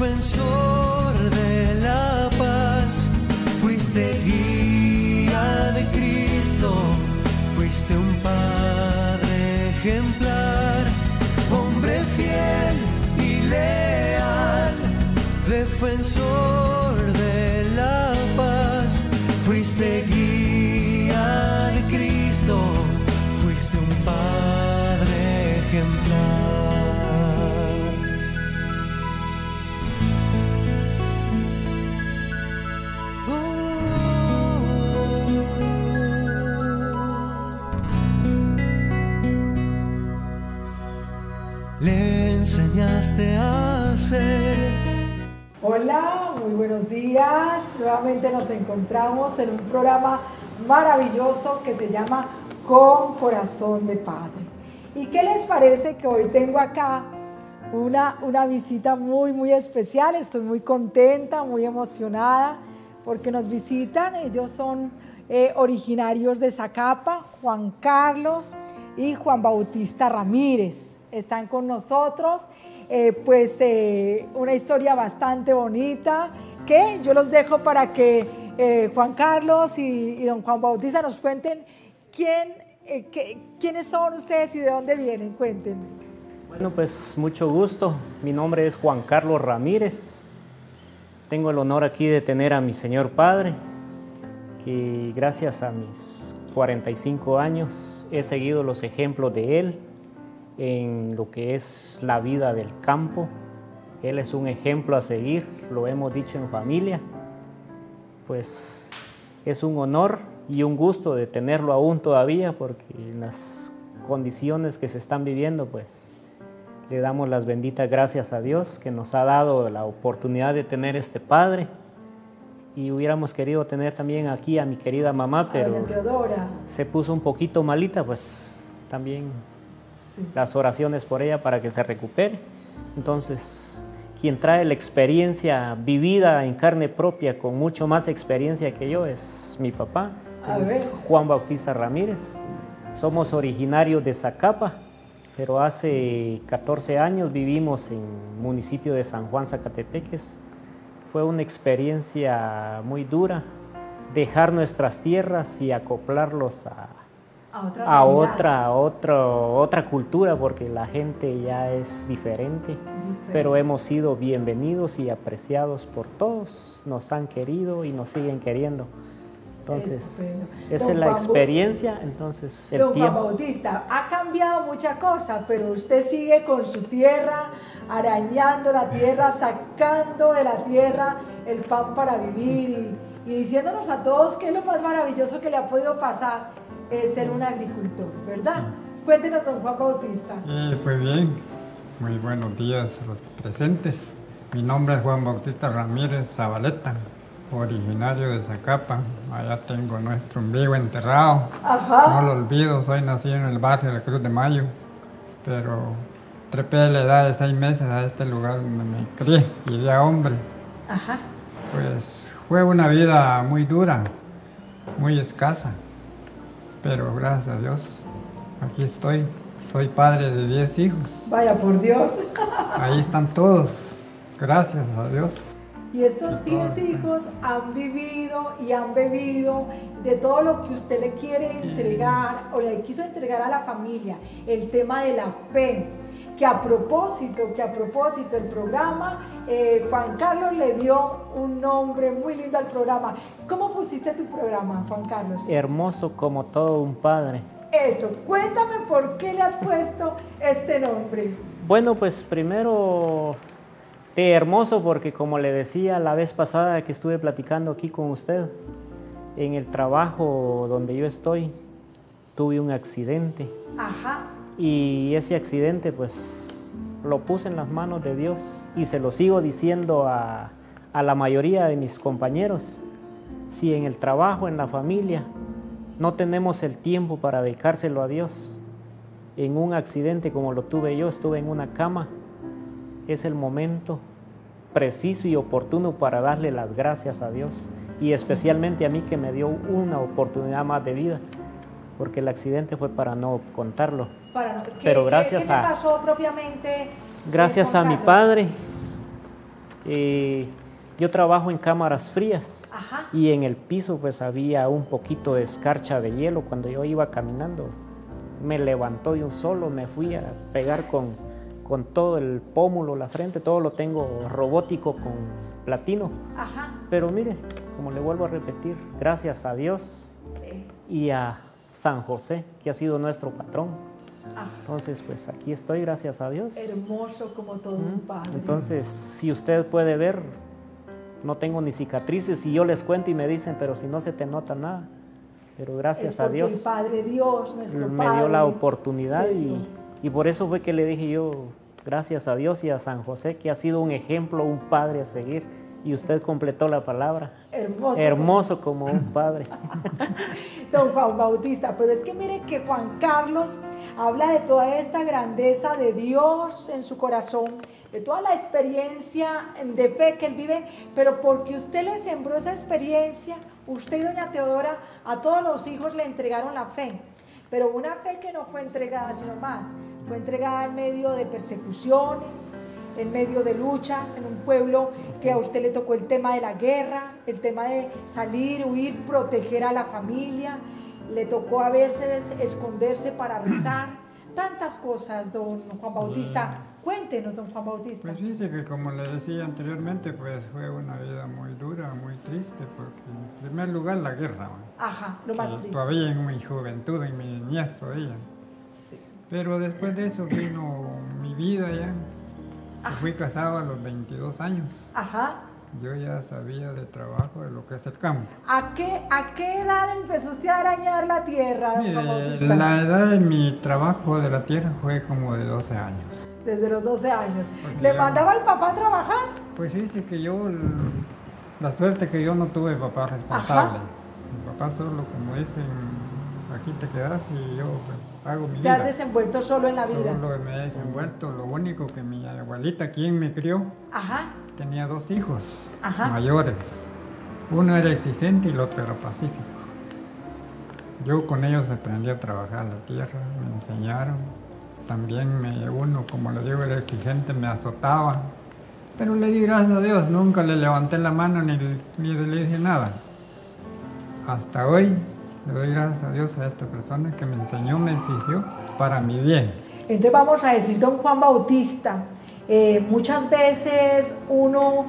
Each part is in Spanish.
defensor de la paz, fuiste guía de Cristo, fuiste un padre ejemplar, hombre fiel y leal, defensor de la paz, fuiste guía de Cristo, fuiste un padre ejemplar. Le enseñaste a ser. Hola, muy buenos días. Nuevamente nos encontramos en un programa maravilloso que se llama Con Corazón de Padre. ¿Y qué les parece que hoy tengo acá una visita muy especial? Estoy muy contenta, muy emocionada porque nos visitan. Ellos son originarios de Zacapa, Juan Carlos y Juan Bautista Ramírez. Están con nosotros, una historia bastante bonita, que yo los dejo para que Juan Carlos y don Juan Bautista nos cuenten quiénes son ustedes y de dónde vienen. Cuéntenme. Bueno, pues mucho gusto. Mi nombre es Juan Carlos Ramírez. Tengo el honor aquí de tener a mi señor padre, que gracias a mis 45 años he seguido los ejemplos de él en lo que es la vida del campo. Él es un ejemplo a seguir, lo hemos dicho en familia. Pues es un honor y un gusto de tenerlo aún todavía, porque en las condiciones que se están viviendo, pues le damos las benditas gracias a Dios que nos ha dado la oportunidad de tener este padre. Y hubiéramos querido tener también aquí a mi querida mamá, pero se puso un poquito malita, pues también las oraciones por ella para que se recupere. Entonces, quien trae la experiencia vivida en carne propia, con mucho más experiencia que yo, es mi papá, es Juan Bautista Ramírez. Somos originarios de Zacapa, pero hace 14 años vivimos en el municipio de San Juan, Zacatepeques. Fue una experiencia muy dura, dejar nuestras tierras y acoplarlos a otra cultura, porque la gente ya es diferente, pero hemos sido bienvenidos y apreciados por todos, nos han querido y nos siguen queriendo. Entonces, esa es la experiencia. Entonces, don Juan Bautista, ha cambiado mucha cosa, pero usted sigue con su tierra, arañando la tierra, sacando de la tierra el pan para vivir y diciéndonos a todos que es lo más maravilloso que le ha podido pasar ser un agricultor, ¿verdad? Cuéntenos, don Juan Bautista. Pues bien, muy buenos días a los presentes. Mi nombre es Juan Bautista Ramírez Zabaleta, originario de Zacapa. Allá tengo nuestro ombligo enterrado. Ajá. No lo olvido, soy nacido en el barrio de la Cruz de Mayo, pero trepé a la edad de 6 meses a este lugar donde me crié, llegué a hombre. Ajá. Pues fue una vida muy dura, muy escasa. Pero gracias a Dios, aquí estoy. Soy padre de 10 hijos. Vaya por Dios. Ahí están todos, gracias a Dios. Y estos 10 hijos han vivido y han bebido de todo lo que usted le quiere entregar o le quiso entregar a la familia. El tema de la fe, que a propósito el programa, Juan Carlos le dio un nombre muy lindo al programa. ¿Cómo pusiste tu programa, Juan Carlos? Hermoso como todo un padre. Eso, cuéntame por qué le has puesto este nombre. Bueno, pues primero de hermoso porque, como le decía la vez pasada que estuve platicando aquí con usted, en el trabajo donde yo estoy tuve un accidente. Ajá. Y ese accidente pues lo puse en las manos de Dios y se lo sigo diciendo a la mayoría de mis compañeros. Si en el trabajo, en la familia, no tenemos el tiempo para dedicárselo a Dios, en un accidente como lo tuve yo, estuve en una cama, es el momento preciso y oportuno para darle las gracias a Dios y especialmente a mí, que me dio una oportunidad más de vida, porque el accidente fue para no contarlo. Pero gracias ¿qué pasó propiamente? Gracias a mi padre, Yo trabajo en cámaras frías. Ajá. Y en el piso pues había un poquito de escarcha de hielo. Cuando yo iba caminando, me levantó de un solo, me fui a pegar con todo el pómulo, la frente, todo lo tengo robótico con platino. Ajá. Pero mire, como le vuelvo a repetir, gracias a Dios y a San José, que ha sido nuestro patrón. Ajá. Entonces, pues aquí estoy, gracias a Dios. Hermoso como todo un padre. Entonces, si usted puede ver, no tengo ni cicatrices y yo les cuento y me dicen, pero si no se te nota nada. Pero gracias a Dios. El Padre Dios, nuestro me Padre, dio la oportunidad y por eso fue que le dije yo, gracias a Dios y a San José, que ha sido un ejemplo, un padre a seguir. Y usted completó la palabra. Hermoso. Hermoso como un padre. Don Juan Bautista, pero es que mire que Juan Carlos habla de toda esta grandeza de Dios en su corazón, de toda la experiencia de fe que él vive, pero porque usted le sembró esa experiencia, usted y doña Teodora, a todos los hijos le entregaron la fe. Pero una fe que no fue entregada, sino más, fue entregada en medio de persecuciones, en medio de luchas, en un pueblo que a usted le tocó el tema de la guerra, el tema de salir, huir, proteger a la familia, le tocó a veces esconderse para rezar, tantas cosas, don Juan Bautista. Cuéntenos, don Juan Bautista. Pues dice que como le decía anteriormente, pues fue una vida muy dura, muy triste, porque en primer lugar la guerra. Ajá, lo más triste. Todavía en mi juventud, en mi niñez todavía. Sí. Pero después de eso vino mi vida ya. Fui casado a los 22 años. Ajá. Yo ya sabía de trabajo, de lo que es el campo. ¿A qué edad empezó usted a arañar la tierra, don Juan Bautista? La edad de mi trabajo de la tierra fue como de 12 años. Desde los 12 años. Porque ¿Le mandaba al papá a trabajar? Pues dice que yo, la suerte que yo no tuve papá responsable. Ajá. Mi papá solo, como dicen, aquí te quedas y yo pues, hago mi Te vida. has desenvuelto solo en la vida. Solo me he desenvuelto. Lo único que mi abuelita, quien me crió, Ajá. tenía 2 hijos Ajá. mayores. Uno era exigente y el otro era pacífico. Yo con ellos aprendí a trabajar la tierra, me enseñaron. También uno, como le digo, el exigente me azotaba. Pero le di gracias a Dios, nunca le levanté la mano ni le dije nada. Hasta hoy le doy gracias a Dios a esta persona que me enseñó, me exigió para mi bien. Entonces vamos a decir, don Juan Bautista, muchas veces uno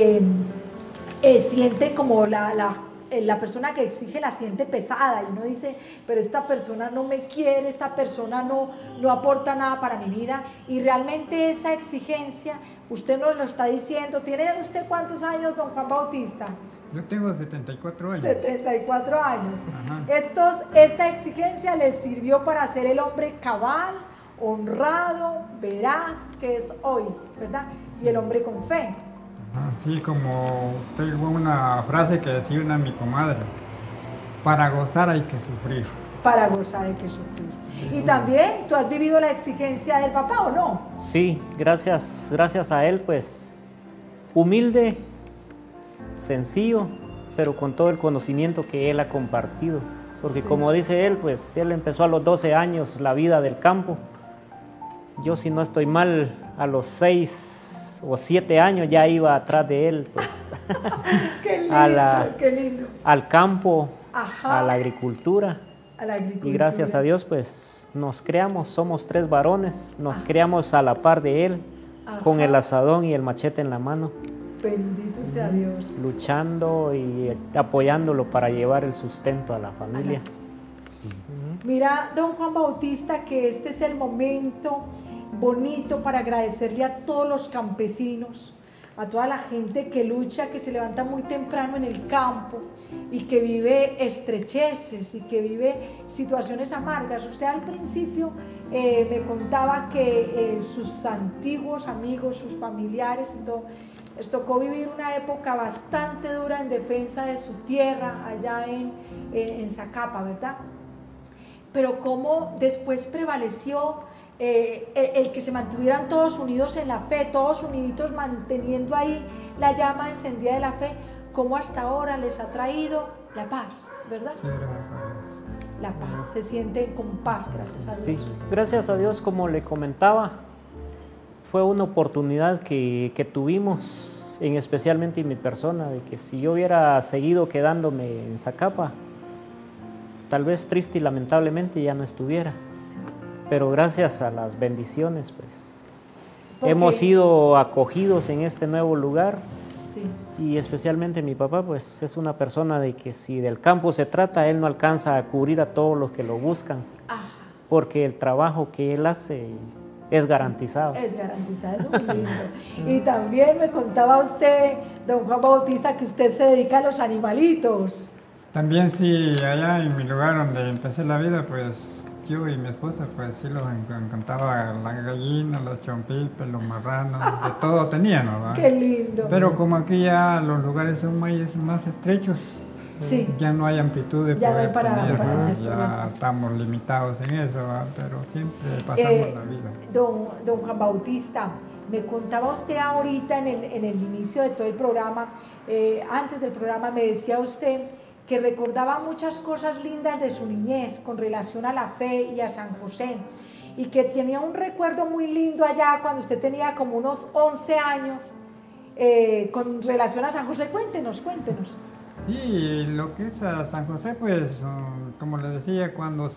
siente como la persona que exige la siente pesada y uno dice, pero esta persona no me quiere, esta persona no aporta nada para mi vida, y realmente esa exigencia, usted nos lo está diciendo. ¿Tiene usted cuántos años, don Juan Bautista? Yo tengo 74 años. 74 años. Ajá. Esta exigencia les sirvió para ser el hombre cabal, honrado, veraz, que es hoy, ¿verdad? Y el hombre con fe. Así como tengo una frase que decía mi comadre, para gozar hay que sufrir. Para gozar hay que sufrir. Y también, ¿tú has vivido la exigencia del papá o no? Sí, gracias a él, pues, humilde, sencillo, pero con todo el conocimiento que él ha compartido. Porque sí, como dice él, pues, él empezó a los 12 años la vida del campo. Yo, si no estoy mal, a los 6 o 7 años ya iba atrás de él, pues, qué lindo, qué lindo. Al campo, ajá, a la agricultura. Y gracias a Dios, pues, nos creamos, somos 3 varones, nos creamos a la par de él, ajá, con el asadón y el machete en la mano. Bendito sea Dios. Luchando y apoyándolo para llevar el sustento a la familia. Mira, don Juan Bautista, que este es el momento bonito para agradecerle a todos los campesinos, a toda la gente que lucha, que se levanta muy temprano en el campo y que vive estrecheces y que vive situaciones amargas. Usted al principio me contaba que sus antiguos amigos, sus familiares, entonces, les tocó vivir una época bastante dura en defensa de su tierra allá en Zacapa, ¿verdad? Pero cómo después prevaleció el que se mantuvieran todos unidos en la fe, todos uniditos manteniendo ahí la llama encendida de la fe, cómo hasta ahora les ha traído la paz, ¿verdad? Sí, gracias a Dios. La paz, se sienten con paz, gracias a Dios. Sí, gracias a Dios, como le comentaba, fue una oportunidad que tuvimos especialmente en mi persona, de que si yo hubiera seguido quedándome en Zacapa, tal vez triste y lamentablemente ya no estuviera. Sí. Pero gracias a las bendiciones, pues, Porque- hemos sido acogidos en este nuevo lugar. Sí. Y especialmente mi papá, pues, es una persona de que si del campo se trata, él no alcanza a cubrir a todos los que lo buscan, Ajá. porque el trabajo que él hace es garantizado. Es garantizada, es muy lindo. Y también me contaba usted, don Juan Bautista, que usted se dedica a los animalitos. También sí, allá en mi lugar donde empecé la vida, pues yo y mi esposa, pues sí los encantaba las gallinas, los chompipes, los marranos, de todo tenían, ¿no? Qué lindo. Pero como aquí ya los lugares son más estrechos, Sí. ya no hay amplitud de Ya no poder hay para tener, ¿no? hacer todo Ya eso. estamos limitados en eso, ¿va? Pero siempre pasamos la vida. Don Juan Bautista, me contaba usted ahorita en el inicio de todo el programa, antes del programa me decía usted que recordaba muchas cosas lindas de su niñez con relación a la fe y a San José, y que tenía un recuerdo muy lindo allá cuando usted tenía como unos 11 años con relación a San José. Cuéntenos. Sí, lo que es a San José, pues, como le decía,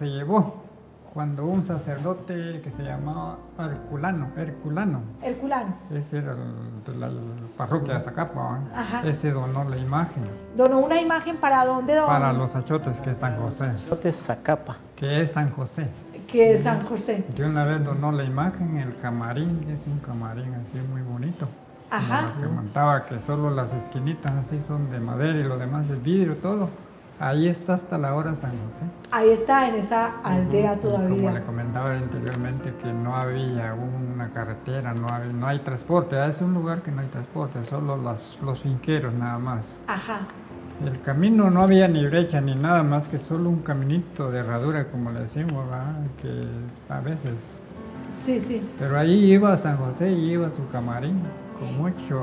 cuando un sacerdote que se llamaba Herculano, ese era de la parroquia de Zacapa, Ajá. ese donó la imagen Donó una imagen para dónde, don? para los achotes, que es San José, Chotes Zacapa. que es San José. Que es San José. De una vez donó la imagen, el camarín, que es un camarín así muy bonito. Ajá. Como que contaba que solo las esquinitas así son de madera y lo demás es vidrio, todo. Ahí está hasta la hora San José. Ahí está, en esa aldea Y como le todavía. comentaba anteriormente, que no había una carretera, no hay transporte. Es un lugar que no hay transporte, solo los finqueros nada más. Ajá. El camino no había ni brecha ni nada más que solo un caminito de herradura, como le decimos, ¿verdad? Que a veces. Sí. Pero ahí iba San José y iba su camarín con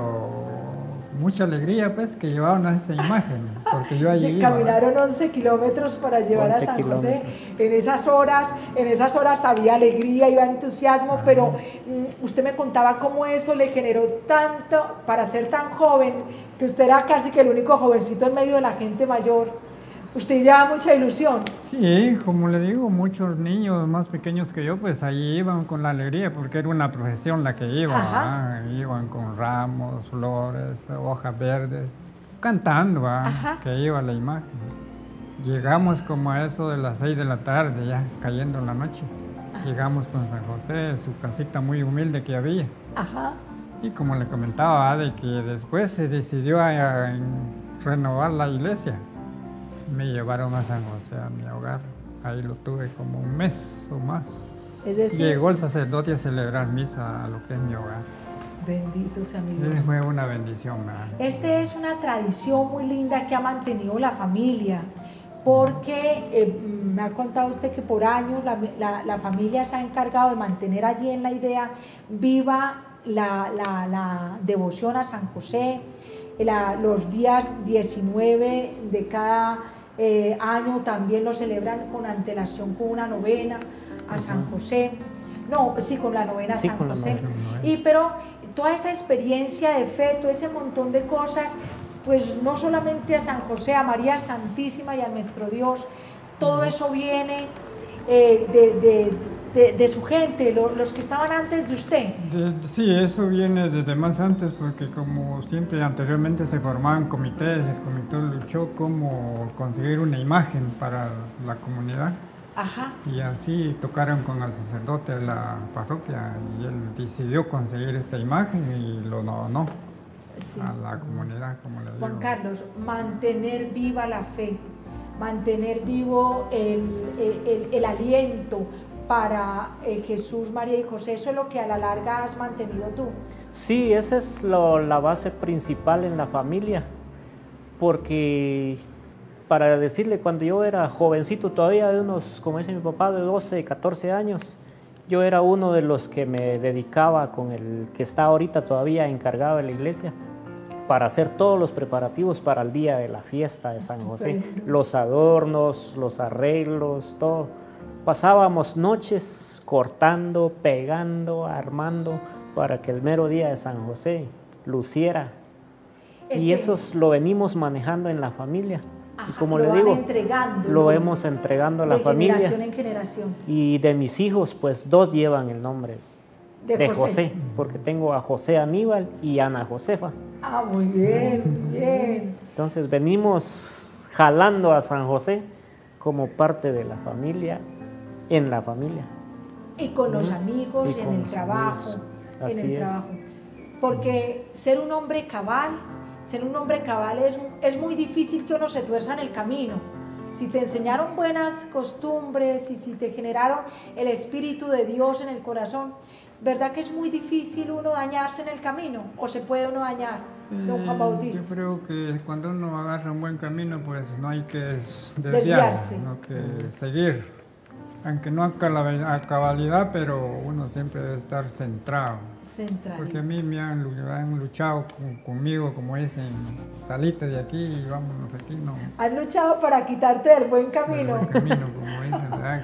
mucha alegría, pues, que llevaban esa imagen, porque yo allí Sí, iba. caminaron 11 kilómetros para llevar a 11 San José. kilómetros. En esas horas había alegría, iba entusiasmo, pero usted me contaba cómo eso le generó tanto, para ser tan joven, que usted era casi que el único jovencito en medio de la gente mayor. Usted llevaba mucha ilusión. Sí, como le digo, muchos niños más pequeños que yo, pues ahí iban con la alegría, porque era una procesión la que iba, Ajá. ¿verdad? Iban con ramos, flores, hojas verdes, cantando, ¿verdad? Ajá. Que iba la imagen. Llegamos como a eso de las 6 de la tarde, ya cayendo la noche. Llegamos con San José, su casita muy humilde que había. Ajá. Y como le comentaba, de que después se decidió a renovar la iglesia. Me llevaron a San José a mi hogar. Ahí lo tuve como un mes o más. Es decir, Llegó el sacerdote a celebrar misa a lo que es mi hogar. benditos amigos. Fue una bendición, ¿verdad? Esta es una tradición muy linda que ha mantenido la familia, porque me ha contado usted que por años la familia se ha encargado de mantener allí en la idea viva la devoción a San José. Los días 19 de cada año también lo celebran con antelación, con una novena a San José. No, sí, con la novena a Sí, San con la José. novena. Pero toda esa experiencia de fe, todo ese montón de cosas, pues no solamente a San José, a María Santísima y a nuestro Dios, todo eso viene de su gente, los que estaban antes de usted. Sí, eso viene desde más antes, porque como siempre anteriormente se formaban comités, el comité luchó cómo conseguir una imagen para la comunidad. Ajá. Y así tocaron con el sacerdote de la parroquia y él decidió conseguir esta imagen y lo donó Sí. a la comunidad, como le digo. Juan Carlos, mantener viva la fe, mantener vivo el aliento para Jesús, María y José, eso es lo que a la larga has mantenido tú. Sí, esa es la base principal en la familia, porque para decirle, cuando yo era jovencito todavía, de unos, como dice mi papá, de 12, 14 años, yo era uno de los que me dedicaba con el que está ahorita todavía encargado de la iglesia para hacer todos los preparativos para el día de la fiesta de San José, Estupendo. los adornos, los arreglos, todo. Pasábamos noches cortando, pegando, armando, para que el mero día de San José luciera Y eso lo venimos manejando en la familia. Ajá, y como lo le van digo, entregando, lo hemos entregando a la de familia. generación en generación. Y de mis hijos, pues 2 llevan el nombre de José, porque tengo a José Aníbal y Ana Josefa. Ah, muy bien, bien. Entonces venimos jalando a San José como parte de la familia, en la familia. Y con los amigos, Y y en con el los trabajo. amigos. En Así el es. trabajo. Porque ser un hombre cabal es muy difícil que uno se tuerza en el camino. Si te enseñaron buenas costumbres y si te generaron el Espíritu de Dios en el corazón, ¿verdad que es muy difícil uno dañarse en el camino? ¿O se puede uno dañar, don Juan Bautista? Yo creo que cuando uno agarra un buen camino, pues no hay que Desviarse. sino que seguir. Aunque no a cabalidad, pero uno siempre debe estar centrado. Porque a mí me han luchado conmigo, como dicen, salite de aquí y vámonos aquí, no. ¿Han luchado para quitarte del buen camino? Del buen camino, como dicen, ¿verdad?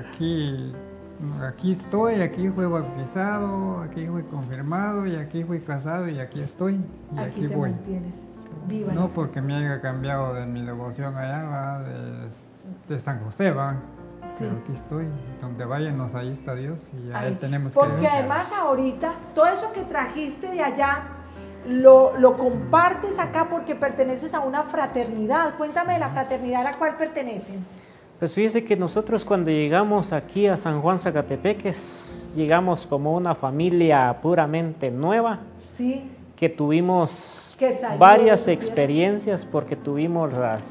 Aquí estoy, aquí fui bautizado, aquí fui confirmado, y aquí fui casado, y aquí estoy, y aquí te voy. mantienes. Viva. No porque me haya cambiado de mi devoción allá, ¿va? De San José, ¿va? Sí. Pero aquí estoy, donde váyanos, ahí está Dios y a Ay, Él tenemos que porque además ahorita, todo eso que trajiste de allá, lo compartes acá porque perteneces a una fraternidad. Cuéntame de la fraternidad a la cual pertenecen. Pues fíjese que nosotros cuando llegamos aquí a San Juan Zacatepeques, llegamos como una familia puramente nueva, Sí. que tuvimos Que varias experiencias porque tuvimos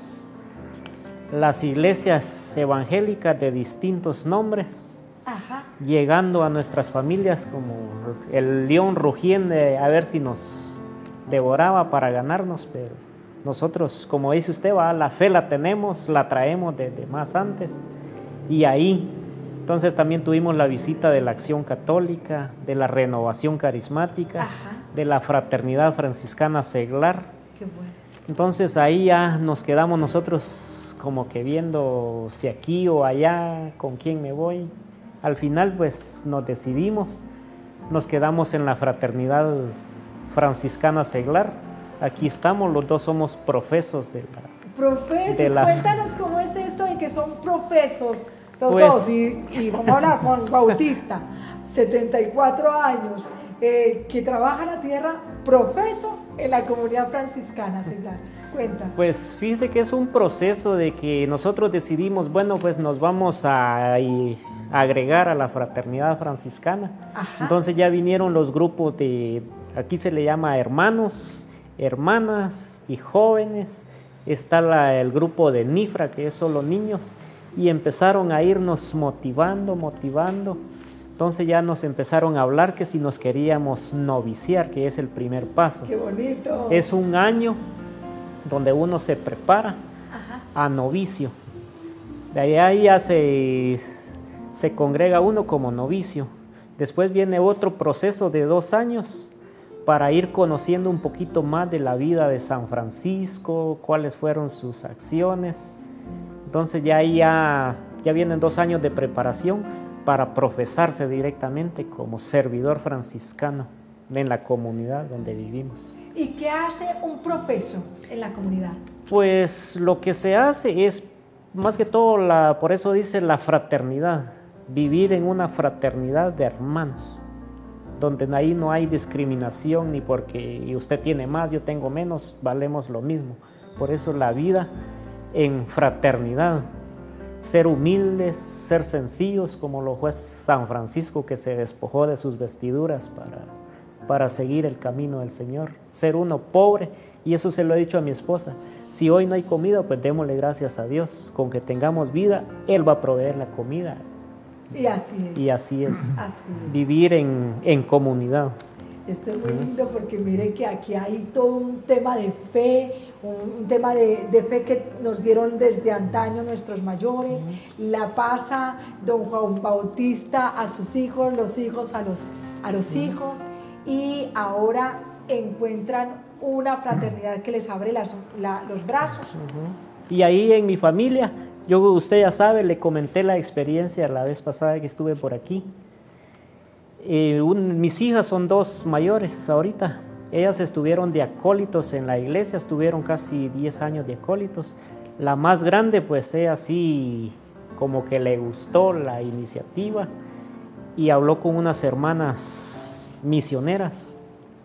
las iglesias evangélicas de distintos nombres, Ajá. llegando a nuestras familias como el león rugiente a ver si nos devoraba para ganarnos, pero nosotros, como dice usted, la fe la tenemos, la traemos desde más antes, y ahí, entonces también tuvimos la visita de la Acción Católica, de la Renovación Carismática, Ajá. de la Fraternidad Franciscana Seglar. Qué bueno. Entonces ahí ya nos quedamos nosotros como que viendo si aquí o allá, con quién me voy. Al final pues nos decidimos, nos quedamos en la Fraternidad Franciscana Seglar. Aquí estamos, los 2 somos profesos de la... Profesos, cuéntanos cómo es esto de que son profesos los Pues, 2. Y vamos a hablar, Juan Bautista, 74 años, que trabaja la tierra, profeso en la comunidad franciscana Seglar. Cuenta. Pues fíjese que es un proceso de que nosotros decidimos, bueno, pues nos vamos a agregar a la Fraternidad Franciscana. Ajá. Entonces ya vinieron los grupos de, aquí se le llama hermanos, hermanas y jóvenes. Está el grupo de Nifra, que es solo niños, y empezaron a irnos motivando. Entonces ya nos empezaron a hablar que si nos queríamos noviciar, que es el primer paso. ¡Qué bonito! Es un año donde uno se prepara Ajá. a novicio. De ahí ya se congrega uno como novicio. Después viene otro proceso de 2 años para ir conociendo un poquito más de la vida de San Francisco, cuáles fueron sus acciones. Entonces ya vienen 2 años de preparación para profesarse directamente como servidor franciscano en la comunidad donde vivimos. ¿Y qué hace un profeso en la comunidad? Pues lo que se hace es, más que todo, por eso dice la fraternidad, vivir en una fraternidad de hermanos, donde ahí no hay discriminación ni porque usted tiene más, yo tengo menos, valemos lo mismo. Por eso la vida en fraternidad, ser humildes, ser sencillos, como lo fue San Francisco, que se despojó de sus vestiduras para seguir el camino del Señor, ser uno pobre, y eso se lo he dicho a mi esposa, si hoy no hay comida, pues démosle gracias a Dios, con que tengamos vida, Él va a proveer la comida. Y así es. Y así es, Así es. vivir en comunidad. Esto es muy lindo porque mire que aquí hay todo un tema de fe, un tema de fe que nos dieron desde antaño nuestros mayores, la pasa don Juan Bautista a sus hijos, los hijos a los hijos, y ahora encuentran una fraternidad que les abre los brazos. Y ahí en mi familia, usted ya sabe, le comenté la experiencia la vez pasada que estuve por aquí. Mis hijas son 2 mayores ahorita, Ellas estuvieron de acólitos en la iglesia, estuvieron casi 10 años de acólitos. La más grande, pues ella sí como que le gustó la iniciativa y habló con unas hermanas misioneras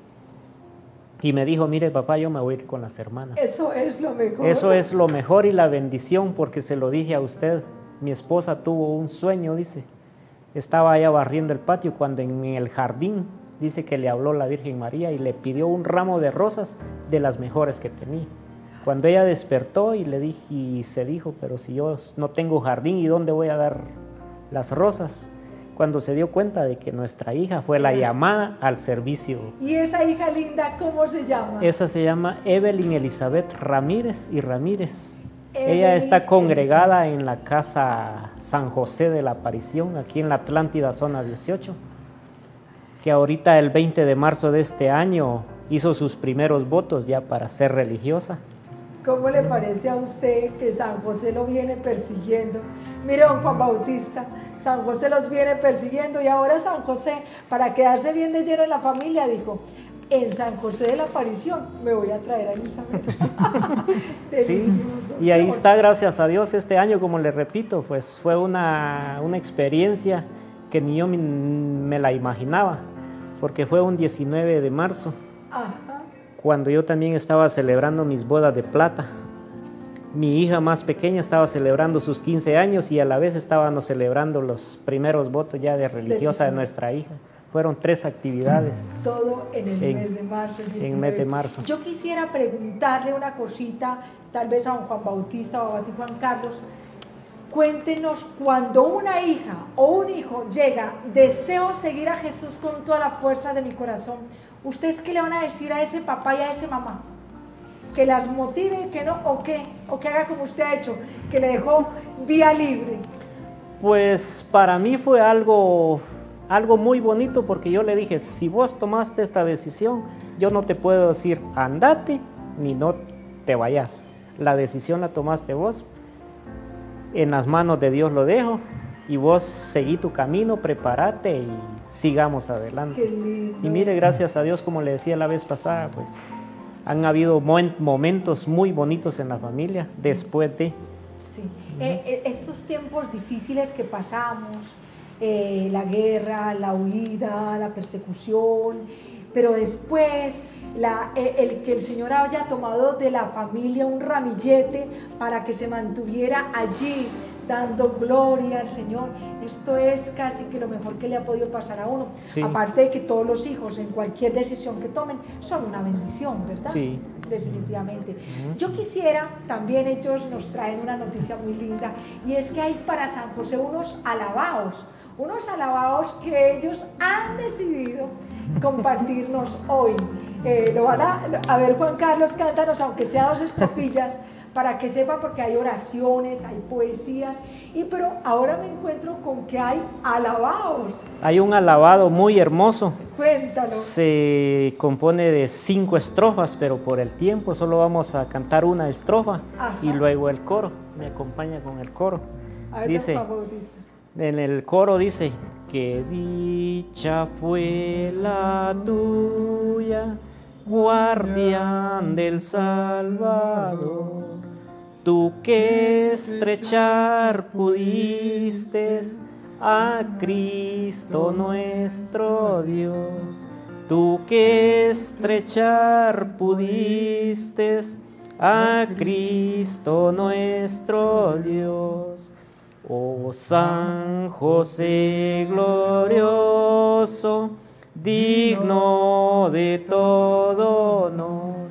y me dijo, mire papá, yo me voy a ir con las hermanas. Eso es lo mejor. Eso es lo mejor y la bendición, porque se lo dije a usted, mi esposa tuvo un sueño, dice, estaba allá barriendo el patio cuando en el jardín, dice que le habló la Virgen María y le pidió un ramo de rosas de las mejores que tenía. Cuando ella despertó y le dije, y se dijo, pero si yo no tengo jardín, ¿y dónde voy a dar las rosas? Cuando se dio cuenta de que nuestra hija fue la llamada al servicio. ¿Y esa hija linda cómo se llama? Esa se llama Evelyn Elizabeth Ramírez y Ramírez. Evelyn Ella está congregada en la casa San José de la Aparición, aquí en la Atlántida, zona 18, que ahorita el 20 de marzo de este año hizo sus primeros votos ya para ser religiosa. ¿Cómo le parece a usted que San José lo viene persiguiendo? Mire, don Juan Bautista, San José los viene persiguiendo y ahora San José, para quedarse bien de lleno en la familia, dijo, en San José de la Aparición me voy a traer a Elizabeth. Sí, y ahí está, gracias a Dios, este año, como le repito, pues fue una experiencia que ni yo me la imaginaba, porque fue un 19 de marzo. Ajá. Cuando yo también estaba celebrando mis bodas de plata. Mi hija más pequeña estaba celebrando sus 15 años y a la vez estábamos celebrando los primeros votos ya de religiosa de nuestra hija. Fueron 3 actividades. Todo en el mes de marzo. En mes de marzo. Yo quisiera preguntarle una cosita, tal vez a don Juan Bautista o a ti, Juan Carlos. Cuéntenos, cuando una hija o un hijo llega, deseo seguir a Jesús con toda la fuerza de mi corazón, ¿ustedes qué le van a decir a ese papá y a esa mamá? ¿Que las motive, que no, o que haga como usted ha hecho, que le dejó vía libre? Pues para mí fue algo muy bonito, porque yo le dije, si vos tomaste esta decisión, yo no te puedo decir andate ni no te vayas. La decisión la tomaste vos, en las manos de Dios lo dejo. Y vos seguí tu camino, prepárate y sigamos adelante. Qué lindo. Y mire, gracias a Dios, como le decía la vez pasada, pues han habido momentos muy bonitos en la familia, sí, después de... Sí. Estos tiempos difíciles que pasamos, la guerra, la huida, la persecución, pero después el que el Señor haya tomado de la familia un ramillete para que se mantuviera allí, dando gloria al Señor, esto es casi que lo mejor que le ha podido pasar a uno. Sí. Aparte de que todos los hijos en cualquier decisión que tomen son una bendición, ¿verdad? Sí. Definitivamente. Yo quisiera, también ellos nos traen una noticia muy linda, y es que hay para San José unos alabados que ellos han decidido compartirnos hoy. Lo van a ver, Juan Carlos, cántanos, aunque sea 2 estrofillas, para que sepan, porque hay oraciones, hay poesías, pero ahora me encuentro con que hay alabados. Hay un alabado muy hermoso. Cuéntalo. Se compone de 5 estrofas, pero por el tiempo solo vamos a cantar una estrofa. Ajá. Y luego el coro. Me acompaña con el coro. A ver, dice, en el coro dice, que dicha fue la tuya, guardián del Salvador, tú que estrechar pudiste a Cristo nuestro Dios, tú que estrechar pudiste a Cristo nuestro Dios. Oh San José glorioso, digno de todo honor,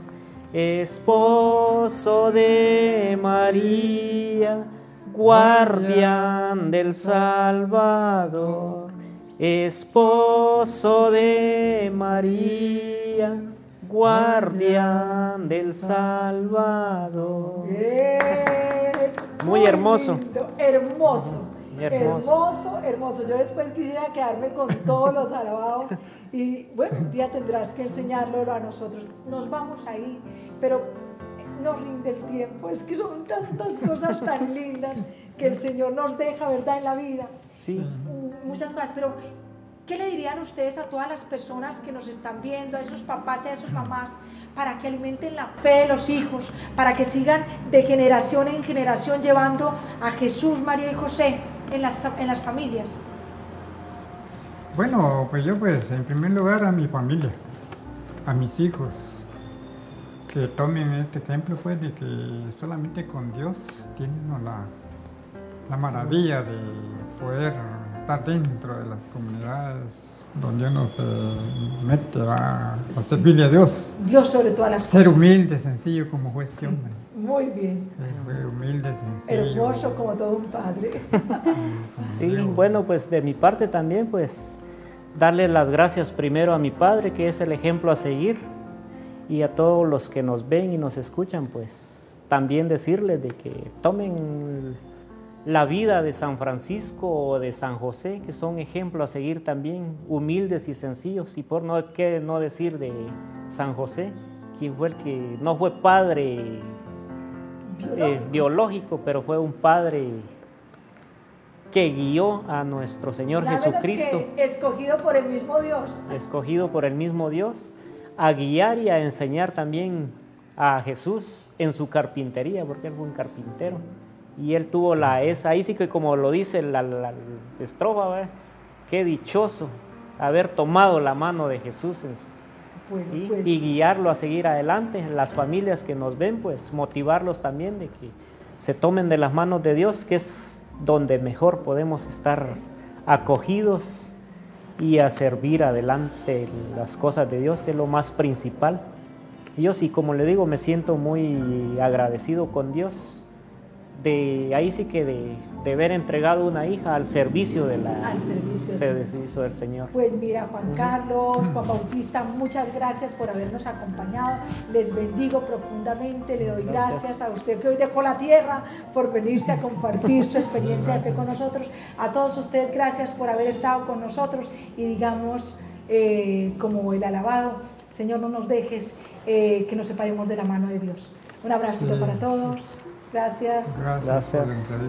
esposo de María, guardián del Salvador, esposo de María, guardián del Salvador. Muy hermoso. Lindo, hermoso. Hermoso. Yo después quisiera quedarme con todos los alabados y bueno, un día tendrás que enseñarlo a nosotros. Nos vamos a ir, pero no rinde el tiempo. Es que son tantas cosas tan lindas que el Señor nos deja, ¿verdad?, en la vida. Sí. Muchas cosas, pero ¿qué le dirían ustedes a todas las personas que nos están viendo, a esos papás y a esas mamás, para que alimenten la fe de los hijos, para que sigan de generación en generación llevando a Jesús, María y José en las familias? Bueno, pues yo en primer lugar a mi familia, a mis hijos, que tomen este ejemplo pues de que solamente con Dios tienen la maravilla de poder estar dentro de las comunidades donde uno se mete a servirle a Dios. Dios sobre todas las Ser cosas. humilde, sencillo como fue este hombre. Muy bien. Fue humilde, sencillo. Hermoso como todo un padre. Sí, bueno, pues de mi parte también, pues darle las gracias primero a mi padre, que es el ejemplo a seguir, y a todos los que nos ven y nos escuchan, pues también decirles de que tomen la vida de San Francisco o de San José, que son ejemplos a seguir también, humildes y sencillos, y por qué no decir de San José, quien fue el que no fue padre biológico, pero fue un padre que guió a nuestro Señor Jesucristo. Que escogido por el mismo Dios. Escogido por el mismo Dios, a guiar y a enseñar también a Jesús en su carpintería, porque él fue un carpintero. Y él tuvo ahí sí que como lo dice la estrofa, ¿verdad? Qué dichoso haber tomado la mano de Jesús y guiarlo a seguir adelante. Las familias que nos ven, pues motivarlos también de que se tomen de las manos de Dios, que es donde mejor podemos estar acogidos y a servir adelante las cosas de Dios, que es lo más principal. Y yo sí, como le digo, me siento muy agradecido con Dios ahí sí que de haber entregado una hija al servicio del Señor. Pues mira, Juan Carlos, Juan Bautista, muchas gracias por habernos acompañado. Les bendigo profundamente, le doy gracias a usted que hoy dejó la tierra por venirse a compartir su experiencia de fe con nosotros. A todos ustedes, gracias por haber estado con nosotros y digamos, como el alabado, Señor, no nos dejes que nos separemos de la mano de Dios. Un abracito para todos. Gracias. Gracias.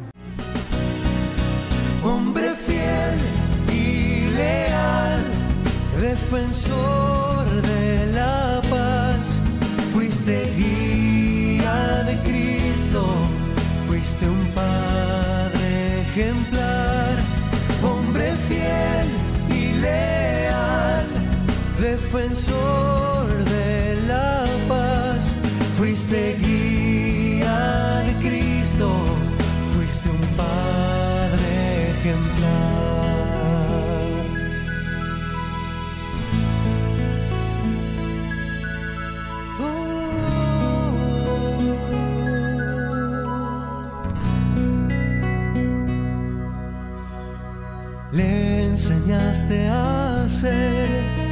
Hombre fiel y leal, defensor de la paz, fuiste guía de Cristo, fuiste un padre ejemplar. Hombre fiel y leal, defensor de la paz, fuiste guía de Cristo, fuiste un padre ejemplar. Le enseñaste a ser